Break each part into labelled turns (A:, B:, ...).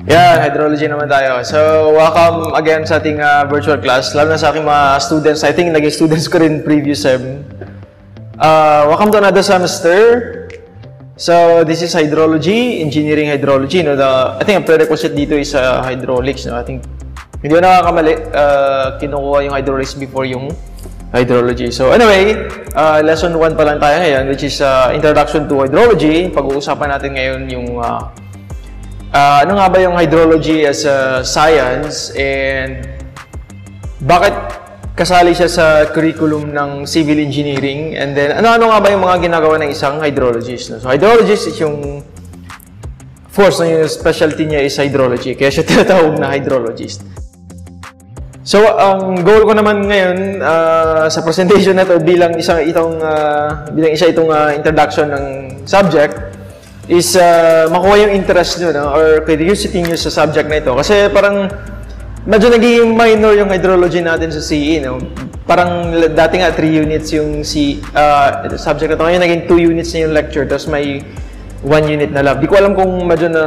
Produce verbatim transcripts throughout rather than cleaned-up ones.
A: Yeah, hydrology naman tayo. So, welcome again sa ating uh, virtual class. Lalo na sa aking mga students. I think naging students ko rin previous sem. Uh, welcome to another semester. So, this is hydrology, engineering hydrology. No? The, I think ang prerequisite dito is uh, hydraulics. No? I think hindi ko nakakamali. Uh, kinukuha yung hydraulics before yung hydrology. So, anyway, uh, lesson one pa lang tayo ngayon, which is uh, introduction to hydrology. Pag-uusapan natin ngayon yung uh, Uh, ano nga ba yung hydrology as a science and bakit kasali siya sa curriculum ng civil engineering, and then ano-ano nga ba yung mga ginagawa ng isang hydrologist. No? So hydrologist is yung force, no? Yung specialty niya is hydrology, kaya siya tinatawag na hydrologist. So ang goal ko naman ngayon uh, sa presentation na to bilang isang itong uh, bilang isa itong uh, introduction ng subject is uh, makuha yung interest nyo, no? Or curiosity nyo sa subject na ito. Kasi parang medyo naging minor yung hydrology natin sa C E. No? Parang dati nga three units yung C, uh, subject na ito. Ngayon naging two units na yung lecture, tapos may one unit na lab. Di ko alam kung medyo na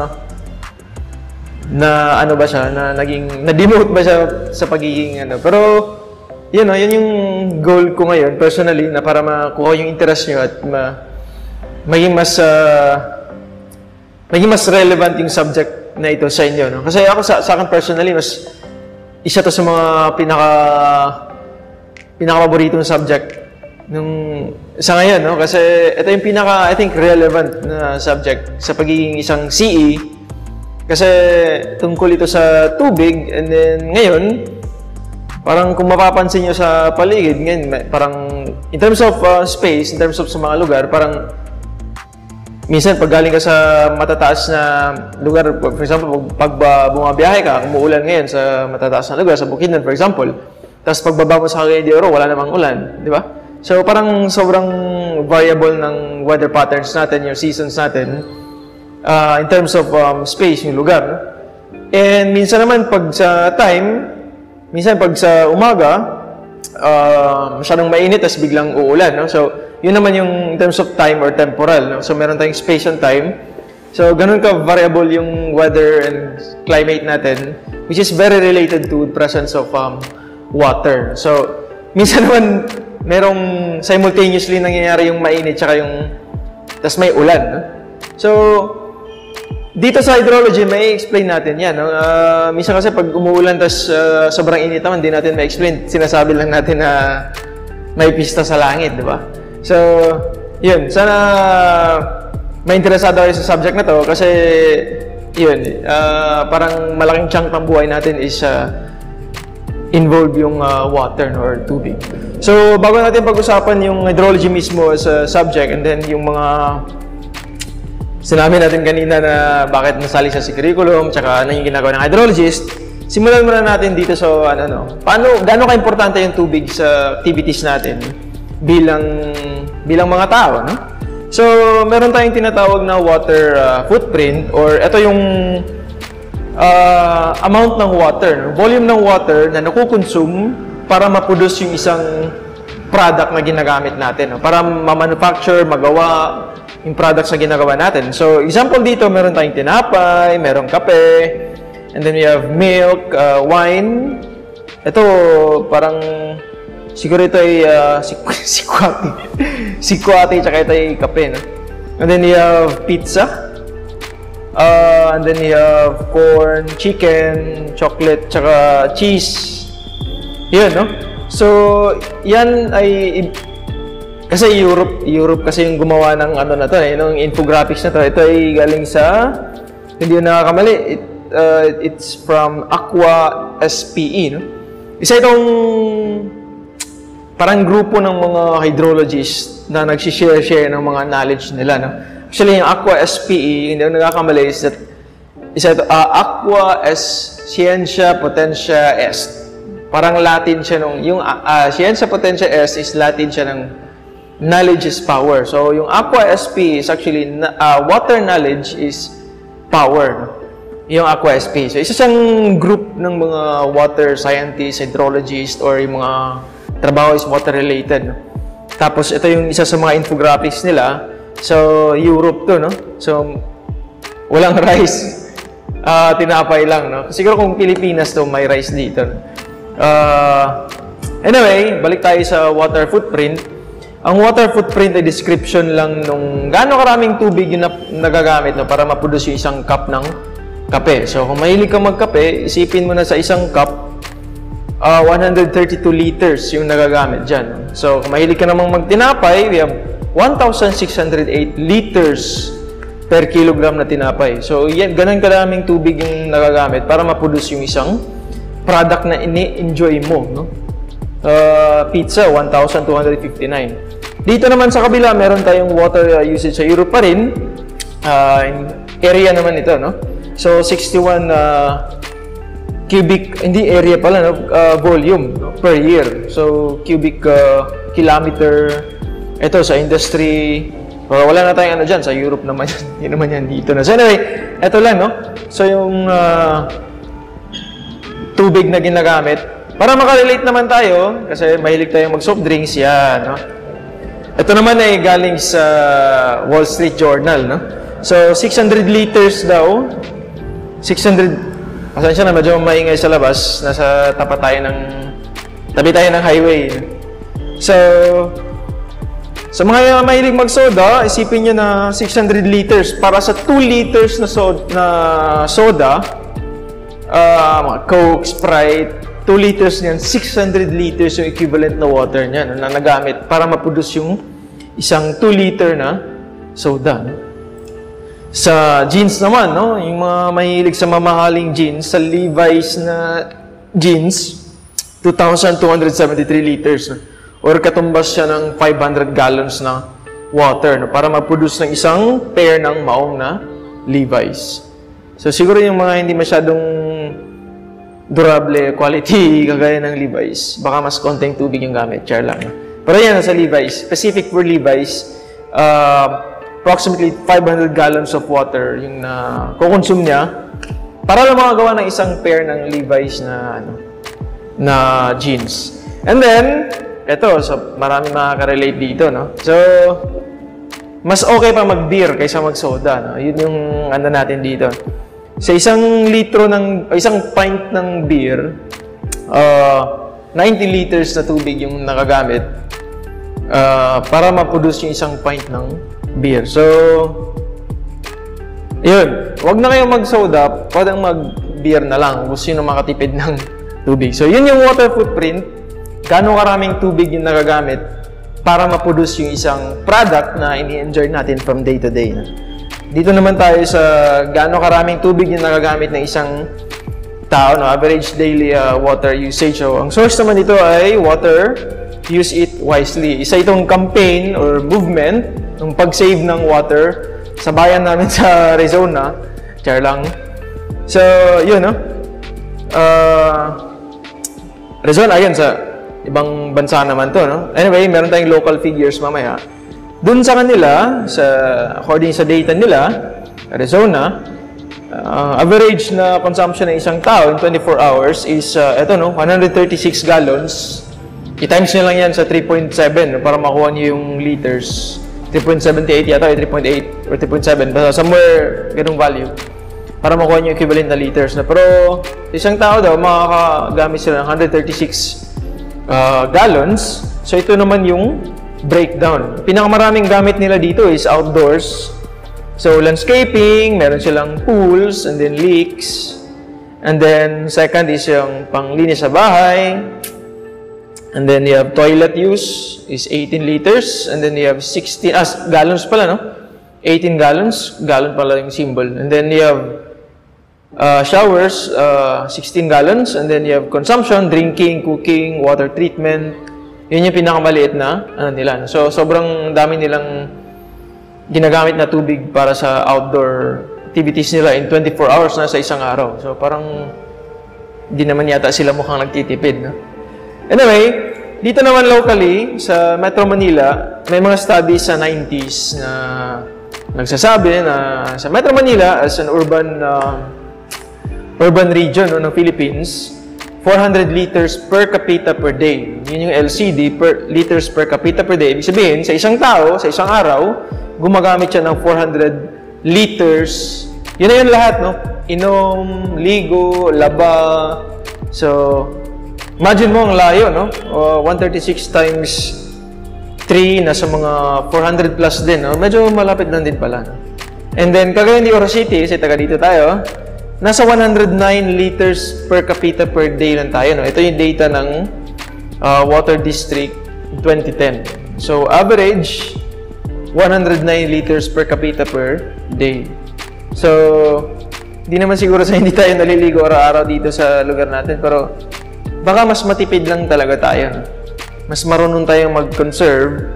A: na ano ba siya, na naging na-demote ba siya sa pagiging ano. Pero yun, no? Yun yung goal ko ngayon personally, na para makuha yung interest nyo at ma maging mas uh, maging mas relevant yung subject na ito sa inyo, no? Kasi ako sa, sa akin personally, mas isa to sa mga pinaka pinaka-paboritong subject nung sa ngayon, no? Kasi ito yung pinaka, I think, relevant na subject sa pagiging isang C E. Kasi tungkol ito sa tubig, and then ngayon parang kung mapapansin nyo sa paligid ngayon, parang in terms of uh, space, in terms of sa mga lugar, parang minsan, pag galing ka sa matataas na lugar, for example, pag, pag bumabiyahe ka, umuulan ngayon sa matataas na lugar, sa Bukidnon, for example, tapos pagbaba mo sa Cagayan de Oro, wala namang ulan, di ba? So, parang sobrang variable ng weather patterns natin, yung seasons natin, uh, in terms of um, space, yung lugar. And minsan naman, pag sa time, minsan pag sa umaga, uh, masyadong mainit, tapos biglang uulan, no? So, yun naman yung in terms of time or temporal, no? So, meron tayong space and time. So, ganun ka variable yung weather and climate natin, which is very related to the presence of um, water. So, minsan naman, merong simultaneously nangyayari yung mainit tsaka yung tas may ulan. No? So, dito sa hydrology, may explain natin yan. No? Uh, minsan kasi pag umuulan tas uh, sobrang init naman, hindi natin ma-explain. Sinasabi lang natin na may pista sa langit, di ba? So, yun. Sana ma-interesado kayo sa subject na to kasi, yun, uh, parang malaking chunk ng buhay natin is uh, involve yung uh, water, no, or tubig. So, bago natin pag-usapan yung hydrology mismo as a subject, and then yung mga sinabi natin kanina na bakit nasali siya sa curriculum, tsaka ano yung ginagawa ng hydrologist, simulan muna natin dito sa, ano, no, paano, gaano ka-importante yung tubig sa activities natin bilang bilang mga tao, no? So, meron tayong tinatawag na water uh, footprint, or ito yung uh, amount ng water, no? Volume ng water na nakukonsume para ma-produce yung isang product na ginagamit natin, no? Para ma-manufacture, magawa yung products na ginagawa natin. So, example dito, meron tayong tinapay, merong kape, and then we have milk, uh, wine. Ito, parang siguro ito ay uh, sikwati. Sikwati, tsaka ito ay kape, no? And then you have pizza. Uh, and then you have corn, chicken, chocolate, tsaka cheese. Yun, no? So, yan ay kasi Europe, Europe kasi yung gumawa ng ano na to, eh, ng infographics na to. Ito ay galing sa, hindi yun nakakamali, it, uh, it's from Aqua S P E, no? Isa itong parang grupo ng mga hydrologists na nagsishare-share ng mga knowledge nila, no? Actually, yung Aqua S P E, hindi ako nakakamali, is that, isa ito, uh, Aqua S Scientia Potentia Est. Parang Latin siya nung, yung uh, Scientia Potentia Est is Latin siya ng knowledge is power. So, yung Aqua S P E is actually, uh, water knowledge is power, no? Yung Aqua S P E. So, isa siyang group ng mga water scientists, hydrologists, or yung mga trabaho is water-related, no? Tapos, ito yung isa sa mga infographics nila. So, Europe to, no? So, walang rice. uh, tinapay lang, no? Siguro kung Pilipinas to, may rice dito. Uh, anyway, balik tayo sa water footprint. Ang water footprint ay description lang nung gaano karaming tubig yung nagagamit, no, para maproduce yung isang cup ng kape. So, kung mahilig ka magkape, isipin mo na sa isang cup, Uh, one hundred thirty-two liters yung nagagamit dyan. So, kung mahilig ka namang magtinapay, we have one thousand six hundred eight liters per kilogram na tinapay. So, yan, ganun karaming tubig yung nagagamit para ma-produce yung isang product na ini-enjoy mo. No? Uh, pizza, one thousand two hundred fifty-nine. Dito naman sa kabila, meron tayong water usage sa Europe pa rin. Uh, area naman ito, no? So, sixty-one uh, cubic, hindi area pala, no? uh, volume no? per year. So, cubic uh, kilometer. Ito sa industry. Uh, wala na tayong ano dyan. Sa Europe naman yan. Hindi naman yan dito na. So, anyway, ito lang, no? So, yung uh, tubig na ginagamit. Para makarelate naman tayo, kasi mahilig tayong mag-soft drinks, yan, no? Ito naman ay galing sa Wall Street Journal, no? So, six hundred liters daw. six hundred Pasensya na, medyo maingay sa labas. Nasa tapat tayo ng, tabi tayo ng highway. So, sa mga mahilig mag-soda, isipin nyo na six hundred liters. Para sa two liters na soda, na soda uh, mga Coke, Sprite, two liters niyan, six hundred liters yung equivalent na water niyan na nagamit para ma-produce yung isang two liter na soda. No? Sa jeans naman, no? Yung mga mahilig sa mamahaling jeans, sa Levi's na jeans, two thousand two hundred seventy-three liters. No? Or katumbas siya ng five hundred gallons na water, no? Para ma-produce ng isang pair ng maong na Levi's. So siguro yung mga hindi masyadong durable quality kagaya ng Levi's, baka mas konting tubig yung gamit, char lang. No? Pero yan, sa Levi's, specific for Levi's, uh, approximately five hundred gallons of water yung na kukonsume niya para lang makagawa ng isang pair ng Levi's na ano na jeans. And then, eto, so marami makaka-relate dito, no? So, mas okay pa mag-beer kaysa mag-soda, no? Yun yung ano natin dito. Sa isang litro ng, isang pint ng beer, uh, ninety liters na tubig yung nakagamit uh, para ma-produce yung isang pint ng beer. So, yun. Huwag na kayong mag-soda, pwedeng mag-beer na lang. Gusto nyo makatipid ng tubig. So, yun yung water footprint. Gano'ng karaming tubig yung nagagamit para ma-produce yung isang product na ini-enjoy natin from day to day. Dito naman tayo sa gano'ng karaming tubig yung nagagamit ng isang tao, no? Average daily uh, water usage. So, ang source naman dito ay water, use it wisely. Isa itong campaign or movement ng pag-save ng water sa bayan namin sa Arizona. Char lang. So, yun, no? Uh, Arizona, ayun, sa ibang bansa naman to, no? Anyway, meron tayong local figures mamaya. Dun sa kanila, sa, according sa data nila, Arizona, uh, average na consumption ng isang tao in twenty-four hours is, uh, eto, no? one hundred thirty-six gallons. I-times nyo lang yan sa three point seven, no? Para makuha nyo yung liters. three point seven eight yata, three point eight or three point seven, basta somewhere ganung value para makuha nyo equivalent na liters na. Pero isang tao daw makakagamit sila ng one hundred thirty-six uh, gallons. So ito naman yung breakdown. Pinakamaraming gamit nila dito is outdoors. So landscaping, meron silang pools and then leaks. And then second is yung panglinis sa bahay. And then you have toilet use is eighteen liters. And then you have sixteen, ah, gallons pala, no? eighteen gallons. Gallon pala yung symbol. And then you have uh, showers, uh, sixteen gallons. And then you have consumption, drinking, cooking, water treatment. Yun yung pinakamaliit na ano nila. So, sobrang dami nilang ginagamit na tubig para sa outdoor activities nila in twenty-four hours na sa isang araw. So, parang di naman yata sila mukhang nagtitipid, no? Anyway, dito naman locally, sa Metro Manila, may mga studies sa nineties na nagsasabi na sa Metro Manila, as an urban uh, urban region, no, ng Philippines, four hundred liters per capita per day. Yun yung L C D, per liters per capita per day. Ibig sabihin, sa isang tao, sa isang araw, gumagamit siya ng four hundred liters. Yun na yun lahat, no? inom, ligo, laba. So, imagine mo ang layo, no? Uh, one thirty-six times three, nasa mga four hundred plus din, no? Medyo malapit lang din pala. And then, Cagayan de Oro City, kasi taga dito tayo, nasa one hundred nine liters per capita per day lang tayo, no? Ito yung data ng uh, Water District twenty ten. So, average, one hundred nine liters per capita per day. So, di naman siguro sa hindi tayo naliligo araw-araw dito sa lugar natin, pero baka mas matipid lang talaga tayo. Mas marunong tayong mag-conserve.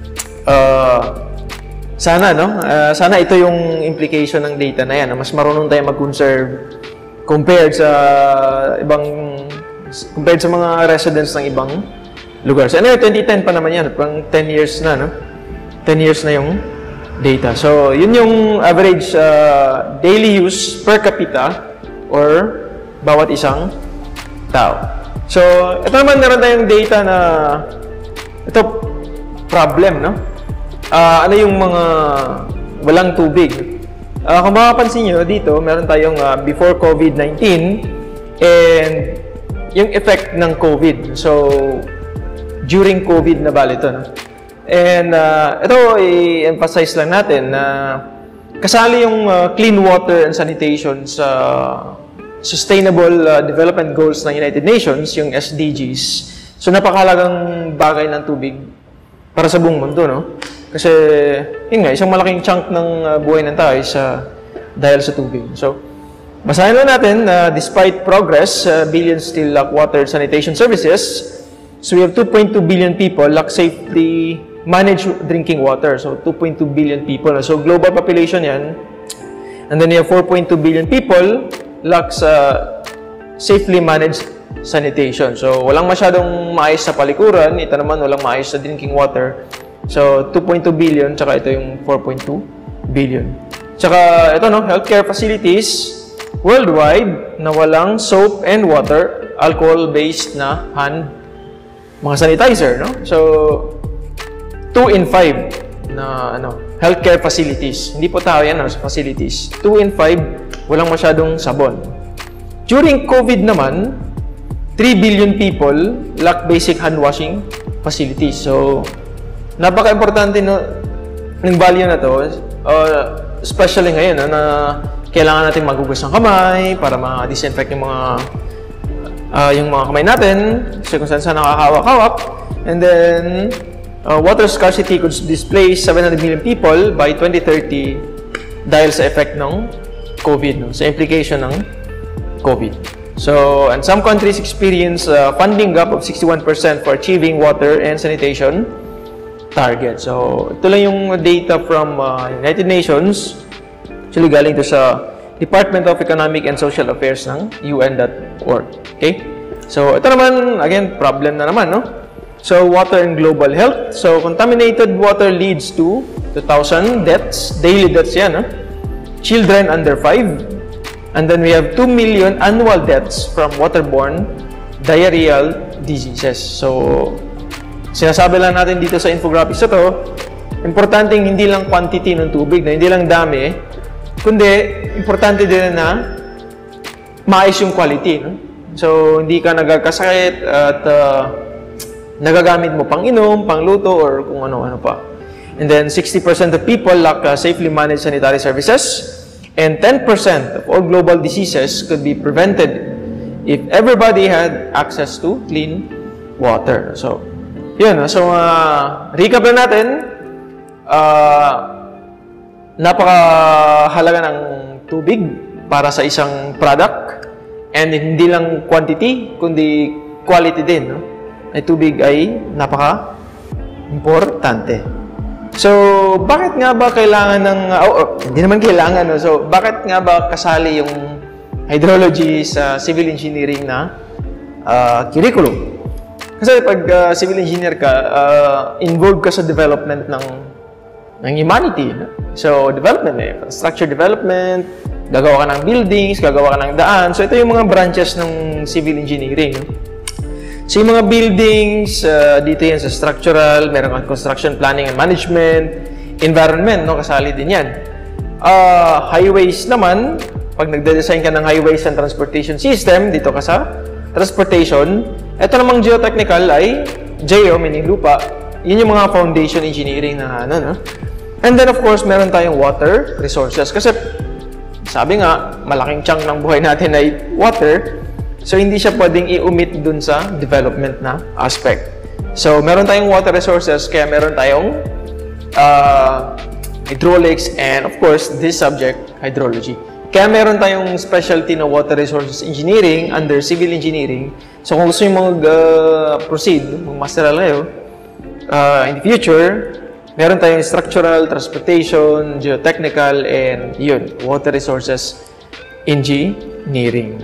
A: Uh, sana, no? Uh, sana ito yung implication ng data na yan. Mas marunong tayong mag-conserve compared sa ibang, compared sa mga residents ng ibang lugar. So, ano yung twenty ten pa naman yan? Pang ten years na, no? ten years na yung data. So, yun yung average uh, daily use per capita or bawat isang tao. So, ito naman meron tayong data na ito, problem, no? Uh, ano yung mga walang tubig? Uh, kung makapansin nyo dito, meron tayong uh, before COVID nineteen and yung effect ng COVID. So, during COVID na bali ito, no? And uh, ito, i-emphasize lang natin na kasali yung uh, clean water and sanitation sa Sustainable uh, Development Goals ng United Nations, yung S D Gs. So, napakahalagang bagay ng tubig para sa buong mundo, no? Kasi, yun nga, isang malaking chunk ng uh, buhay ng tao is uh, dahil sa tubig. So, basahin lang natin na uh, despite progress, uh, billions still lack water and sanitation services. So, we have two point two billion people lack safely managed drinking water. So, two point two billion people. So, global population yan. And then, we have four point two billion people lacks uh, safely managed sanitation. So, walang masyadong maayos sa palikuran. Ito naman, walang maayos sa drinking water. So, two point two billion, tsaka ito yung four point two billion. Tsaka, ito, no, healthcare facilities worldwide na walang soap and water, alcohol-based na hand mga sanitizer, no? So, two in five na ano, healthcare facilities. Hindi po tao yan, no, sa facilities. two in five, walang masyadong sabon. During COVID naman, three billion people lack basic hand washing facilities. So, napaka-importante no, ng value na to, uh, especially ngayon, no, na kailangan natin magugas ng kamay para ma-disinfect yung mga Uh, yung mga kamay natin, kasi kung saan saan nakakahawak-hawak. And then, uh, water scarcity could displace seven hundred million people by twenty thirty dahil sa effect ng COVID, no? Sa implication ng COVID. So, and some countries experience uh, funding gap of sixty-one percent for achieving water and sanitation target. So, ito lang yung data from uh, United Nations. Actually, galing to sa Department of Economic and Social Affairs ng U N dot org. Okay? So, ito naman, again, problem na naman, no? So, water and global health. So, contaminated water leads to two thousand deaths, daily deaths yan, no? Children under five. And then we have two million annual deaths from waterborne diarrheal diseases. So, sinasabi lang natin dito sa infographics na to, importanteng hindi lang quantity ng tubig, na hindi lang dami, kundi, importante din na maayos yung quality. No? So, hindi ka nagkakasakit at uh, nagagamit mo pang inom, pang luto, or kung ano-ano pa. And then, sixty percent of people lack uh, safely managed sanitary services. And ten percent of all global diseases could be prevented if everybody had access to clean water. So, yun. So, uh, recap na natin. Uh, napakahalaga ng tubig para sa isang product, and hindi lang quantity kundi quality din, no? Ay tubig ay napaka-importante. So, bakit nga ba kailangan ng oh, oh, hindi naman kailangan, no? So, bakit nga ba kasali yung hydrology sa civil engineering na uh, curriculum? Kasi pag uh, civil engineer ka, uh, involved ka sa development ng ng humanity. No? So, development eh. Structure development, gagawa ka ng buildings, gagawa ka ng daan. So, ito yung mga branches ng civil engineering. No? So, yung mga buildings, uh, dito yan sa structural, meron kang construction planning and management, environment, no? Kasali din yan. Uh, highways naman, pag nagde-design ka ng highways and transportation system, dito ka sa transportation. Ito namang geotechnical ay geo, meaning lupa. Yun yung mga foundation engineering na ano, no? And then of course, meron tayong water resources. Kasi sabi nga, malaking chunk ng buhay natin ay water. So hindi siya pwedeng i-omit dun sa development na aspect. So meron tayong water resources, kaya meron tayong uh, hydraulics and of course, this subject, hydrology. Kaya meron tayong specialty na water resources engineering under civil engineering. So kung gusto nyo mag-proceed, uh, mag-masteral kayo, uh, in the future, meron tayong structural, transportation, geotechnical, and yun, water resources engineering.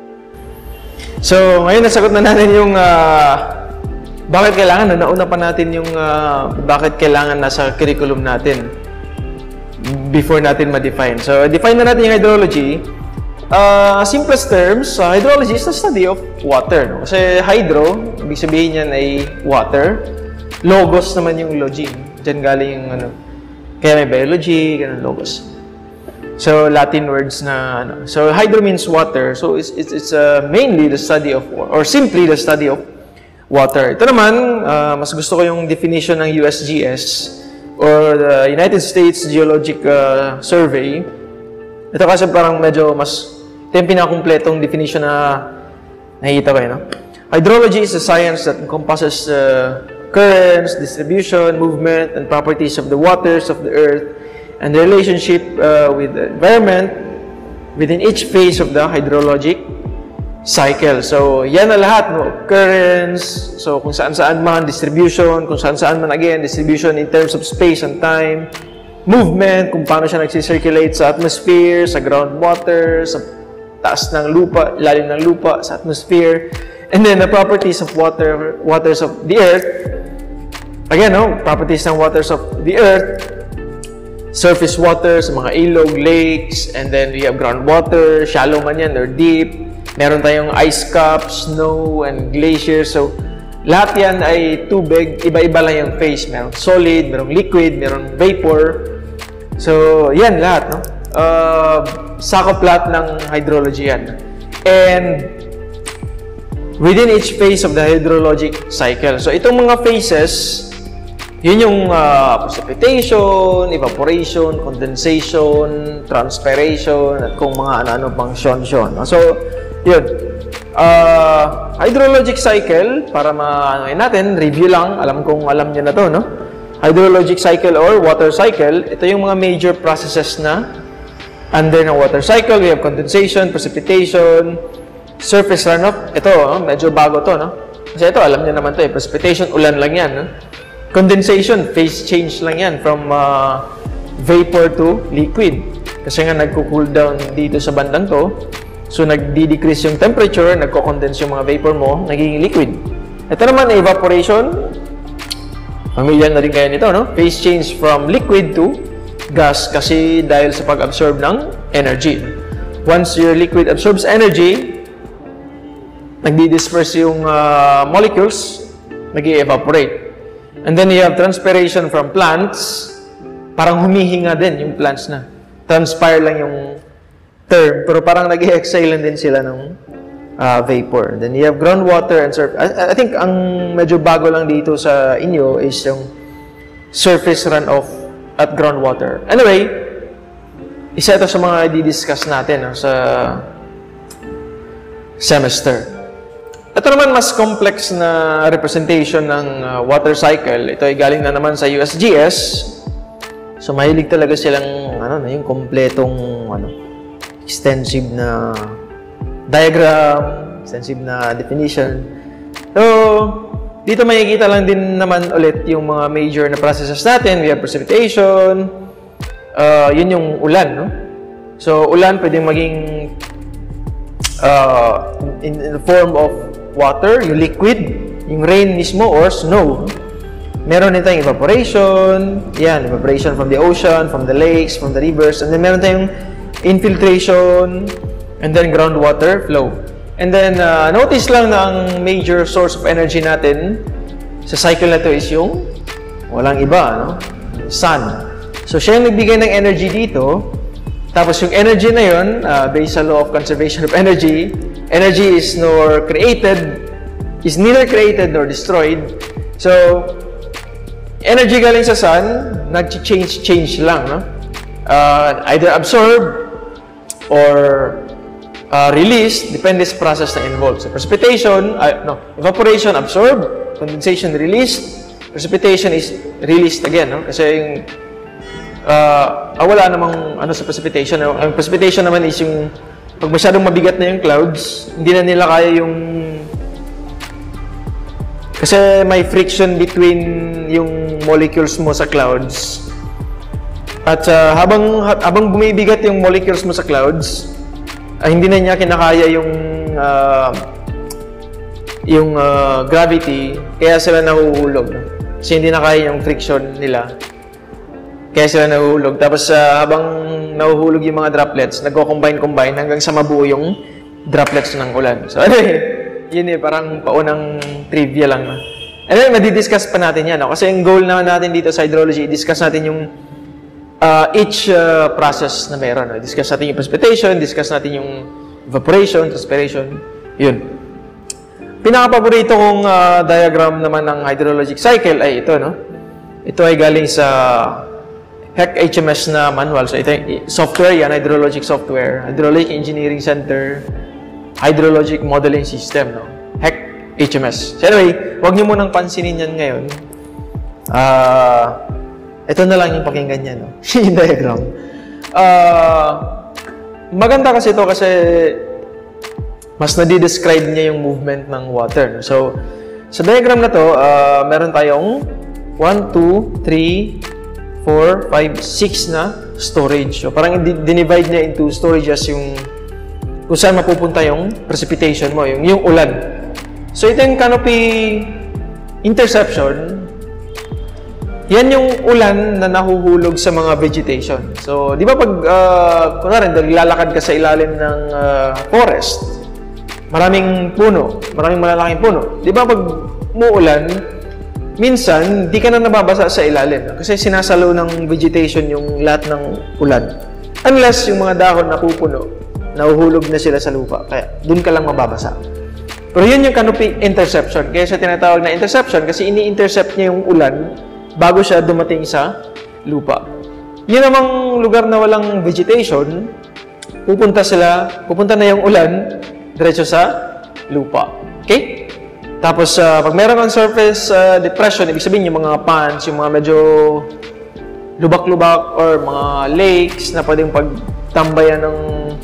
A: So ngayon nasagot na natin yung uh, bakit kailangan, no? Nauna pa natin yung uh, bakit kailangan nasa curriculum natin before natin ma-define. So, define na natin yung hydrology. Uh, simplest terms, uh, hydrology is the study of water. No? Kasi hydro, ibig sabihin yan ay water. Logos naman yung login. Diyan galing yung ano. Kaya may biology, ganun, logos. So, Latin words na ano. So, hydro means water. So, it's, it's, it's uh, mainly the study of, or simply the study of water. Ito naman, uh, mas gusto ko yung definition ng U S G S or the United States Geologic uh, Survey. Ito kasi parang medyo mas, ito yung pinakakumpletong definition na nakikita ko, eh, no? Hydrology is a science that encompasses uh, currents, distribution, movement, and properties of the waters of the earth and the relationship uh, with the environment within each phase of the hydrologic cycle. So, yan na lahat, no? Currents, so kung saan-saan man, distribution, kung saan-saan man again, distribution in terms of space and time, movement, kung paano siya nagsisirculate sa atmosphere, sa groundwater, sa taas ng lupa, ilalim ng lupa, sa atmosphere, and then the properties of water, waters of the earth. Again, no? Properties ng waters of the earth, surface waters, mga ilog, lakes, and then we have groundwater, shallow man yan or deep. Meron tayong ice caps, snow, and glaciers. So, lahat yan ay tubig. Iba-iba lang yung phase. Merong solid, merong liquid, merong vapor. So, yan lahat, no? Uh, sakop lahat ng hydrology yan. And within each phase of the hydrologic cycle. So, itong mga phases, yun yung uh, precipitation, evaporation, condensation, transpiration, at kung mga ano-ano pang syon-syon. So, yun. Uh, hydrologic cycle, para ma-ano natin, review lang. Alam kong alam nyo na to, no? Hydrologic cycle or water cycle, ito yung mga major processes na under ng water cycle. We have condensation, precipitation, surface runoff. Ito, oh, medyo bago to, no? Kasi ito, alam nyo naman to, eh. Precipitation, ulan lang yan, no? Condensation, phase change lang yan from uh, vapor to liquid. Kasi nga nagko-cool down dito sa bandang to. So, nagdi-decrease yung temperature, nagko-condense yung mga vapor mo, nagiging liquid. Ito naman, evaporation. Familiar na rin kayo nito, no? Phase change from liquid to gas kasi dahil sa pag-absorb ng energy. Once your liquid absorbs energy, nagdi-disperse yung uh, molecules, nag-evaporate. And then you have transpiration from plants. Parang humihinga din yung plants na. Transpire lang yung term, pero parang nag-exhale din sila ng uh, vapor. Then you have groundwater and surface. I, I think ang medyo bago lang dito sa inyo is yung surface runoff at groundwater. Anyway, isa ito sa mga i-discuss natin, no, sa semester. Ito naman mas complex na representation ng uh, water cycle. Ito ay galing na naman sa U S G S. So mahilig talaga silang ano na yung kompletong ano extensive na diagram, extensive na definition. So, dito makikita lang din naman ulit yung mga major na processes natin. We have precipitation, uh, yun yung ulan, no? So, ulan pwedeng maging uh, in, in the form of water, yung liquid, yung rain mismo, or snow. Meron din tayong evaporation, yan, evaporation from the ocean, from the lakes, from the rivers, and then meron tayong infiltration, and then groundwater flow. And then, uh, notice lang na ang major source of energy natin sa cycle na to is yung walang iba, no? Sun. So, siya yung nagbigay ng energy dito. Tapos yung energy na yun, uh, based sa law of conservation of energy, energy is nor created, is neither created nor destroyed. So, energy galing sa sun, nag-change change lang, no? Uh, either absorb or uh, release, depende sa process na involved. So, precipitation, uh, no, evaporation, absorb, condensation, released, precipitation is released again, no? Kasi yung Uh, ah, wala namang ano sa precipitation. Ang precipitation naman is yung pag masyadong mabigat na yung clouds, hindi na nila kaya yung kasi may friction between yung molecules mo sa clouds. At uh, habang habang bumibigat yung molecules mo sa clouds, uh, hindi na niya kinakaya yung uh, yung uh, gravity, kaya sila nahuhulog. Kasi hindi na kaya yung friction nila. Kaya sila nahuhulog. Tapos uh, habang nahuhulog yung mga droplets, nagko-combine-combine hanggang sa mabuo yung droplets ng ulan. So, ano eh, yun eh, parang paunang trivia lang. And then, madidiscuss pa natin yan. No? Kasi yung goal naman natin dito sa hydrology, i-discuss natin yung uh, each uh, process na meron. No? Discuss natin yung precipitation, discuss natin yung evaporation, transpiration. Yun. Pinaka-paborito kong uh, diagram naman ng hydrologic cycle ay ito. No? Ito ay galing sa H E C H M S na manual. So, ito yung software yan, hydrologic software, Hydraulic Engineering Center, Hydrologic Modeling System, no? H E C H M S. So, anyway, huwag nyo munang pansinin yan ngayon. Uh, ito na lang yung pakinggan niya, no? Yung diagram. Uh, maganda kasi ito kasi mas nadi-describe niya yung movement ng water. No? So, sa diagram na to, uh, meron tayong one, two, three, four, five, six na storage. So, parang dinivide niya into storages yung kung saan mapupunta yung precipitation mo, yung, yung ulan. So, ito yung canopy interception. Yan yung ulan na nahuhulog sa mga vegetation. So, di ba pag, uh, kunwari, lalakad ka sa ilalim ng uh, forest, maraming puno, maraming malalaking puno. Di ba pag muulan, minsan, di ka na nababasa sa ilalim kasi sinasalo ng vegetation yung lahat ng ulan. Unless yung mga dahon na pupuno, nahuhulog na sila sa lupa. Kaya, dun ka lang mababasa. Pero yun yung canopy interception. Kaya siya tinatawag na interception kasi ini-intercept niya yung ulan bago siya dumating sa lupa. Yun namang lugar na walang vegetation, pupunta sila, pupunta na yung ulan diretso sa lupa. Okay? Tapos, uh, pag meron ng surface uh, depression, ibig sabihin yung mga ponds, yung mga medyo lubak-lubak or mga lakes na pwedeng pagtambayan ng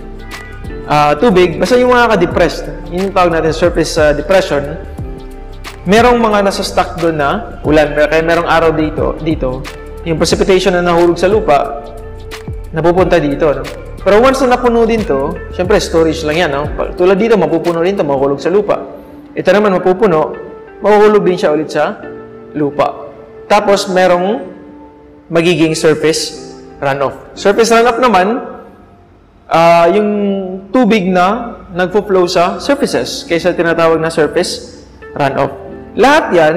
A: uh, tubig, basta yung mga ka-depressed, yun yung tawag natin surface uh, depression, merong mga nasa stuck doon na ulan, kaya merong araw dito, dito, yung precipitation na nahulog sa lupa, napupunta dito, no? Pero once na napuno din to, syempre storage lang yan, no? Tulad dito, mapupuno din to, mahulog sa lupa. Ito naman mapupuno, mahuhulog din siya ulit sa lupa. Tapos, merong magiging surface runoff. Surface runoff naman, uh, yung tubig na nagpo-flow sa surfaces, kaysa tinatawag na surface runoff. Lahat yan,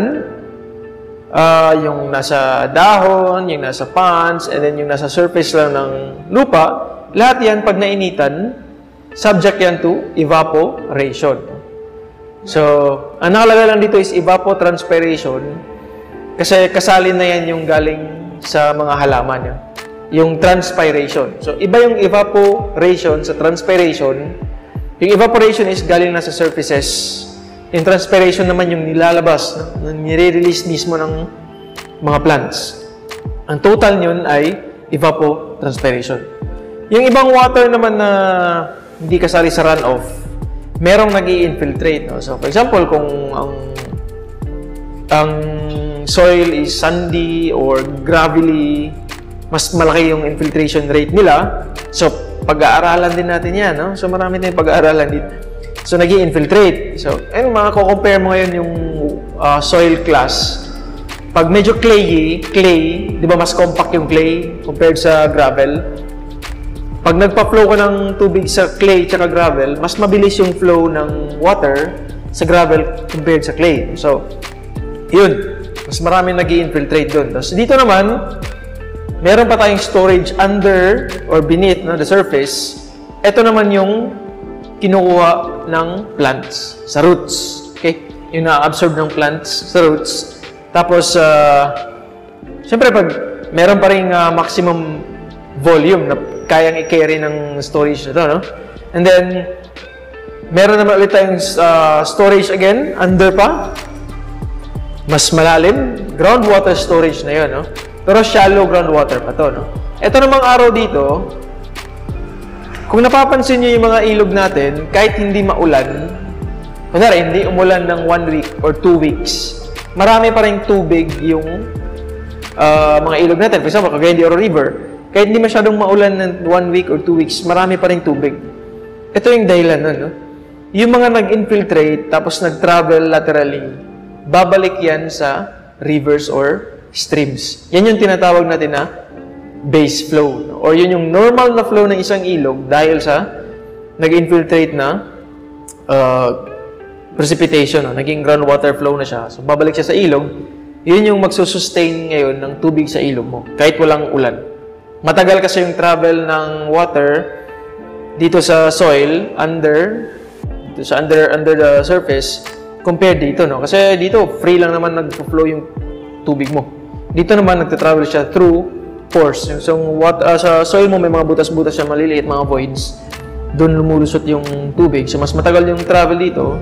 A: uh, yung nasa dahon, yung nasa ponds, and then yung nasa surface lang ng lupa, lahat yan, pag nainitan, subject yan to evaporation. So, ang nakalagay lang dito is evapotranspiration kasi kasali na yan yung galing sa mga halaman. Yun. Yung transpiration. So, iba yung evaporation sa transpiration. Yung evaporation is galing na sa surfaces. Yung transpiration naman yung nilalabas, no? Nire-release mismo ng mga plants. Ang total nyon ay evapotranspiration. Yung ibang water naman na hindi kasali sa runoff, merong nag-i-infiltrate. No? So, for example, kung ang, ang soil is sandy or gravelly, mas malaki yung infiltration rate nila. So, pag-aaralan din natin yan. No? So, marami tayong pag-aaralan dito. So, nag-i-infiltrate. So, ayun, makako-compare mo ngayon yung uh, soil class. Pag medyo clayy, clay, di ba mas compact yung clay compared sa gravel? Pag nagpa-flow ka ng tubig sa clay at gravel, mas mabilis yung flow ng water sa gravel compared sa clay. So, yun. Mas maraming nag-i-infiltrate doon. Tapos dito naman, meron pa tayong storage under or beneath, no, the surface. Ito naman yung kinukuha ng plants sa roots. Okay? Yung na-absorb ng plants sa roots. Tapos, uh, siyempre, pag meron pa rin uh, maximum volume na kayang i-carry ng storage na to, no? And then, meron naman ulit tayong uh, storage again, under pa. Mas malalim, groundwater storage na yun, no? Pero shallow groundwater pa to, no? Ito namang araw dito, kung napapansin nyo yung mga ilog natin, kahit hindi maulan, kunwari, hindi umulan ng one week or two weeks, marami pa rin tubig yung uh, mga ilog natin. For example, Cagayan de Oro River, kahit hindi masyadong maulan ng one week or two weeks, marami pa rin tubig. Ito yung dahilan nun, no? Yung mga nag-infiltrate, tapos nag-travel laterally, babalik yan sa rivers or streams. Yan yung tinatawag natin na base flow, no? Or yun yung normal na flow ng isang ilog dahil sa nag-infiltrate na uh, precipitation, no? Naging groundwater flow na siya. So, babalik siya sa ilog. Yun yung magsusustain ngayon ng tubig sa ilog mo, kahit walang ulan. Matagal kasi yung travel ng water dito sa soil, under, dito sa under, under the surface, compared dito, no? Kasi dito, free lang naman nag-flow yung tubig mo. Dito naman, nagtatravel siya through pores. So, what, uh, sa soil mo, may mga butas-butas siya, maliliit, mga voids. Doon lumulusot yung tubig. So, mas matagal yung travel dito.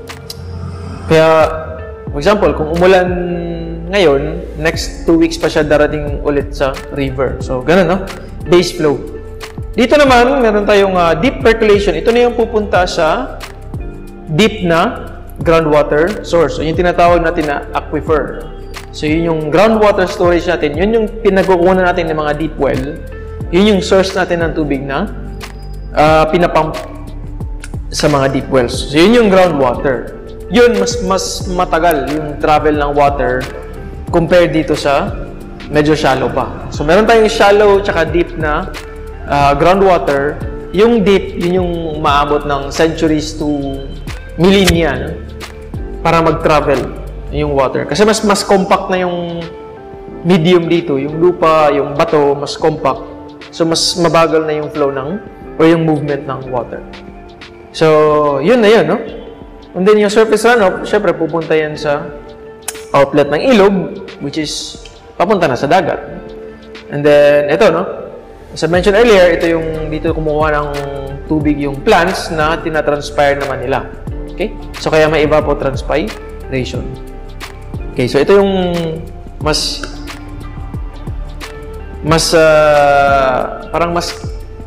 A: Kaya, for example, kung umulan ngayon, next two weeks pa siya darating ulit sa river. So, ganun, no? Base flow. Dito naman, meron tayong uh, deep percolation. Ito na yung pupunta sa deep na groundwater source. So, yung tinatawag natin na aquifer. So, yun yung groundwater storage natin. Yun yung pinagkukunan natin ng mga deep well. Yun yung source natin ng tubig na uh, pinapump sa mga deep wells. So, yun yung groundwater. Yun, mas, mas matagal yung travel ng water compared dito sa medyo shallow pa. So, meron tayong shallow tsaka deep na uh, groundwater. Yung deep, yun yung maabot ng centuries to millennia, no? Para mag-travel yung water. Kasi mas mas compact na yung medium dito. Yung lupa, yung bato, mas compact. So, mas mabagal na yung flow ng, or yung movement ng water. So, yun na yun, no? And then, yung surface runoff, syempre, pupunta yan sa outlet ng ilog, which is papunta na sa dagat. And then, ito, no? As I mentioned earlier, ito yung dito kumukuha ng tubig yung plants na tinatranspire naman nila. Okay? So, kaya may evapotranspiration. Okay, so ito yung mas mas uh, parang mas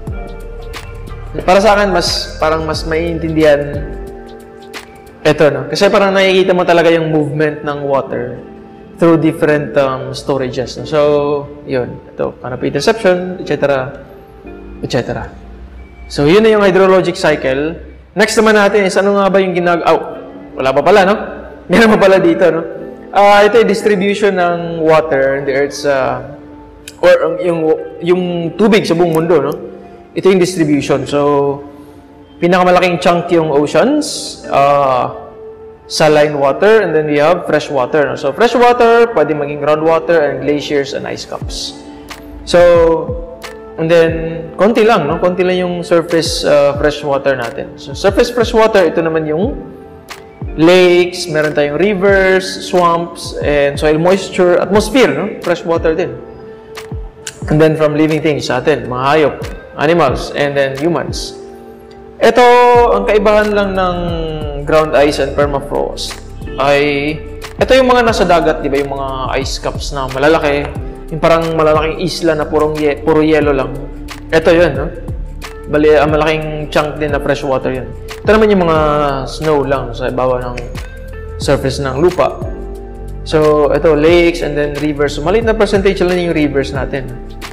A: para sa akin mas parang mas maiintindihan ito, no? Kasi parang nakikita mo talaga yung movement ng water through different um, storages, no? So, yun. Ito, canopy interception, et cetera, et cetera. So, yun na yung hydrologic cycle. Next naman natin is ano nga ba yung ginag... Oh, wala pa pala, no? Meron pa pala dito, no? Uh, ito yung distribution ng water in the Earth's, uh, or um, yung, yung tubig sa buong mundo, no? Ito yung distribution. So, pinakamalaking chunk yung oceans, uh, saline water, and then we have fresh water, no? So, fresh water, pwede maging groundwater, and glaciers, and ice caps. So, and then, konti lang, no? Konti lang yung surface uh, fresh water natin. So, surface fresh water, ito naman yung lakes, meron tayong rivers, swamps, and soil moisture, atmosphere, no? Fresh water din. And then from living things sa atin, mga hayop, animals, and then humans. Ito, ang kaibahan lang ng ground ice and permafrost ay, ito yung mga nasa dagat, di ba? Yung mga ice caps na malalaki, yung parang malalaking isla na purong ye, puro yelo lang. Ito yun, no? Bali, ang malaking chunk din na fresh water yun. Ito naman yung mga snow lang sa baba ng surface ng lupa. So, ito, lakes and then rivers. So, maliit na percentage lang yung rivers natin.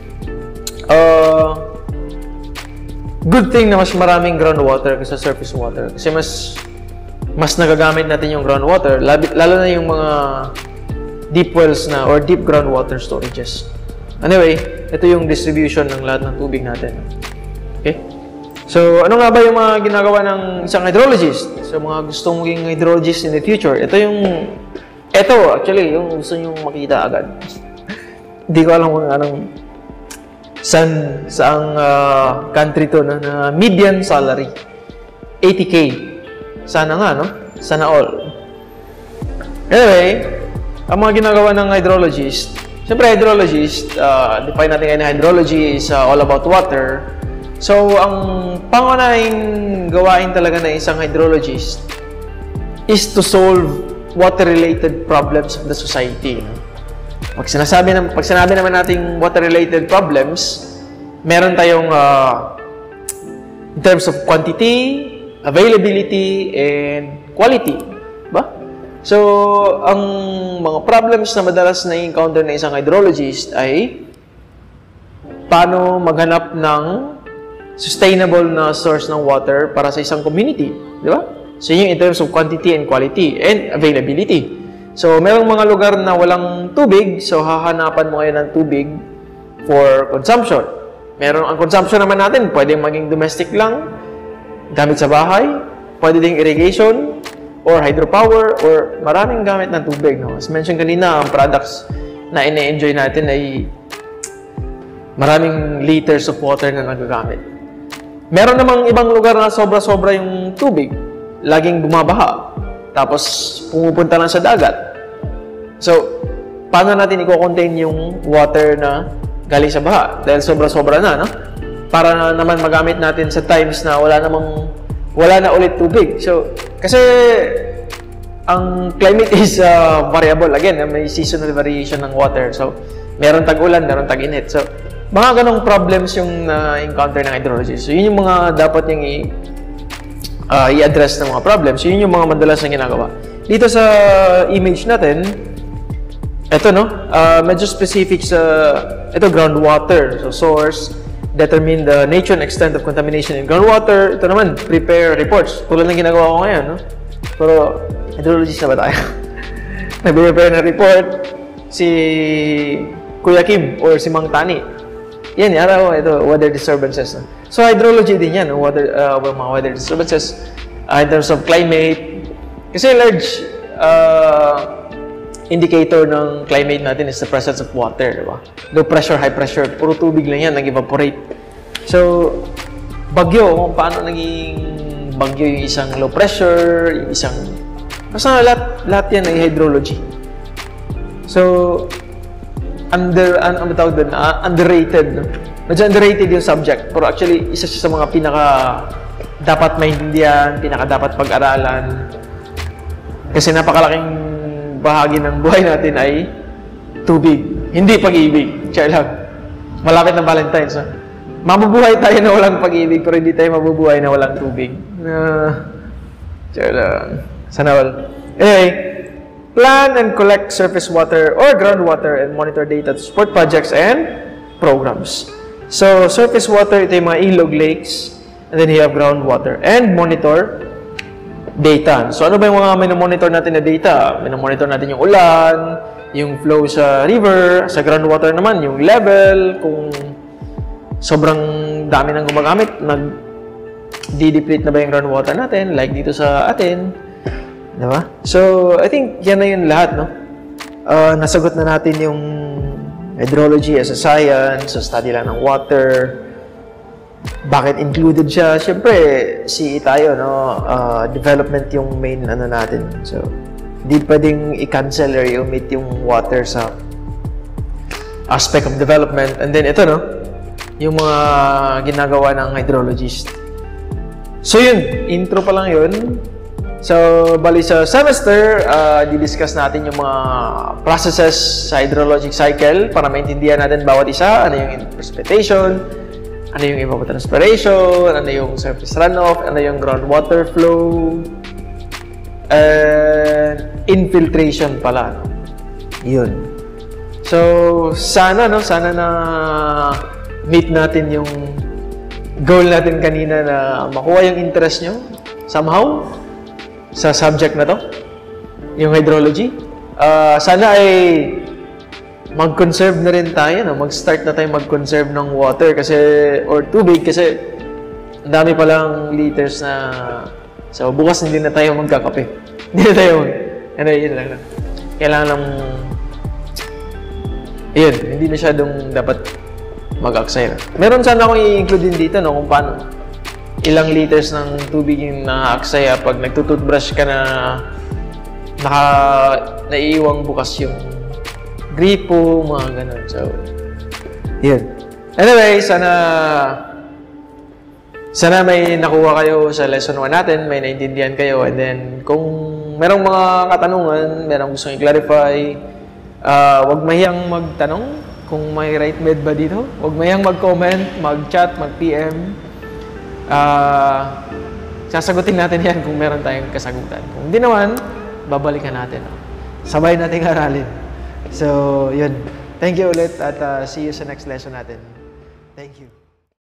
A: Uh, good thing na mas maraming groundwater kaysa surface water. Kasi mas mas nagagamit natin yung groundwater, lalo na yung mga deep wells na or deep groundwater storages. Anyway, ito yung distribution ng lahat ng tubig natin. Okay? So, ano nga ba yung mga ginagawa ng isang hydrologist? So, mga gustong maging hydrologist in the future. Ito yung, ito actually, yung gusto nyong makita agad. Hindi ko alam kung anong San, saang uh, country to, no? Na median salary, eighty K. Sana nga, no? Sana all. Anyway, ang mga ginagawa ng hydrologist, siyempre hydrologist, uh, define natin ngayon na hydrology is uh, all about water. So, ang pangunahing gawain talaga ng isang hydrologist is to solve water-related problems of the society. No? Pag sinasabi, na, pag sinabi naman nating water-related problems, meron tayong uh, in terms of quantity, availability, and quality. Ba? So, ang mga problems na madalas na-encounter ng isang hydrologist ay paano maghanap ng sustainable na source ng water para sa isang community. Di ba? So, yun in terms of quantity and quality and availability. So, merong mga lugar na walang tubig, so hahanapan mo ngayon ng tubig for consumption. Meron ang consumption naman natin, pwedeng maging domestic lang, gamit sa bahay, pwede ding irrigation, or hydropower, or maraming gamit ng tubig. No? As mentioned kanina, ang products na ine-enjoy natin ay maraming liters of water na nagagamit. Meron namang ibang lugar na sobra-sobra yung tubig, laging bumabaha. Tapos, pumupunta lang sa dagat. So, paano natin i-contain yung water na galing sa baha? Dahil sobra-sobra na, no? Para na naman magamit natin sa times na wala namang, wala na ulit tubig. So, kasi, ang climate is uh, variable. Again, may seasonal variation ng water. So, meron tag-ulan, meron tag-init. So, mga ganong problems yung na-encounter ng hydrologist. So, yun yung mga dapat niyang i- Uh, i-address ng mga problems. Yun yung mga madalas na ginagawa. Dito sa image natin, ito, no? Uh, medyo specific sa, ito, groundwater. So, source, determine the nature and extent of contamination in groundwater. Ito naman, prepare reports. Tulad ng ginagawa ko ngayon, no? Pero, hydrologist na ba tayo? Nag-prepare na report si Kuya Kim or si Mang Tani. Yan, araw, ito, weather disturbances. No? So, hydrology din yan, weather, uh, mga weather disturbances, uh, in terms of climate. Kasi large uh, indicator ng climate natin is the presence of water, di ba? Low pressure, high pressure, puro tubig lang yan, nag-evaporate. So, bagyo, kung paano naging bagyo yung isang low pressure, yung isang... Basta lahat, lahat yan ay hydrology. So, under, an, ano tawag doon, uh, underrated, no? Medyo underrated yung subject, pero actually, isa siya sa mga pinaka dapat maintindihan, pinaka dapat pag-aralan. Kasi napakalaking bahagi ng buhay natin ay tubig, hindi pag-ibig. Char lang. Malapit na Valentine's. No? Mabubuhay tayo na walang pag-ibig, pero hindi tayo mabubuhay na walang tubig. Uh, char lang. Sana all. Anyway, plan and collect surface water or groundwater and monitor data to support projects and programs. So, surface water, ito yung mga ilog, lakes, and then you have groundwater. And monitor data. So, ano ba yung mga minomonitor natin na data? Minomonitor natin yung ulan, yung flow sa river, sa groundwater naman, yung level, kung sobrang dami nang gumagamit, nag-de-deplete na ba yung groundwater natin, like dito sa atin. Diba? So, I think yan na yun lahat, no? Uh, nasagot na natin yung hydrology as a science, so study lang ng water. Bakit included siya? Siyempre, C E tayo, no? Uh, development yung main ano natin. So, hindi pwedeng i-cancel or i-omit yung water sa aspect of development. And then, ito, no? Yung mga ginagawa ng hydrologist. So, yun. Intro pa lang yun. So, bali sa semester, uh, di-discuss natin yung mga processes sa hydrologic cycle para maintindihan natin bawat isa. Ano yung precipitation, ano yung evapotranspiration, ano yung surface runoff, ano yung groundwater flow, and infiltration pala. No? Yun. So, sana, no? Sana na meet natin yung goal natin kanina na makuha yung interest nyo somehow sa subject na to, yung hydrology. Uh, sana ay mag-conserve na rin tayo, no? Mag-start na tayo mag-conserve ng water kasi, or tubig kasi ang dami palang liters na, so bukas hindi na tayo magkakape. Hindi na tayo, ano yun lang. Kailangan lang, yun, hindi na siya dong dapat mag-aksaya. Meron sana akong i-include din dito, no, kung paano ilang liters ng tubig yung na-aksaya pag nagtututbrush ka na naka naiiwang bukas yung gripo, mga ganun. So, yun. Anyway, sana sana may nakuha kayo sa lesson one natin, may naintindihan kayo, and then kung merong mga katanungan, merong gusto i-clarify, uh, huwag mahiyang magtanong kung may right med ba dito. Huwag mahiyang mag-comment, mag-chat, mag-P M. Uh, sasagutin natin yan kung meron tayong kasagutan. Kung hindi naman, babalikan natin. Sabay natin aralin. So, yun. Thank you ulit at uh, see you sa next lesson natin. Thank you.